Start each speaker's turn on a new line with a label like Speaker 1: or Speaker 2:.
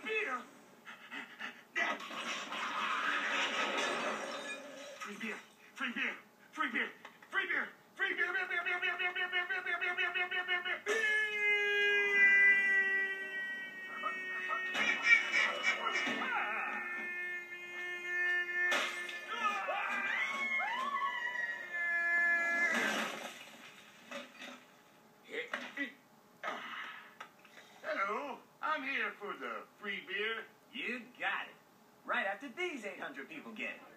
Speaker 1: beer. Free beer. Free beer. Free beer. Free beer. Free beer. Beer, beer, beer, beer, beer, beer, beer, beer, beer, beer, beer, beer, beer, beer, beer. Hello, I'm here for the free beer.
Speaker 2: You got it. Right after these 800 people get it.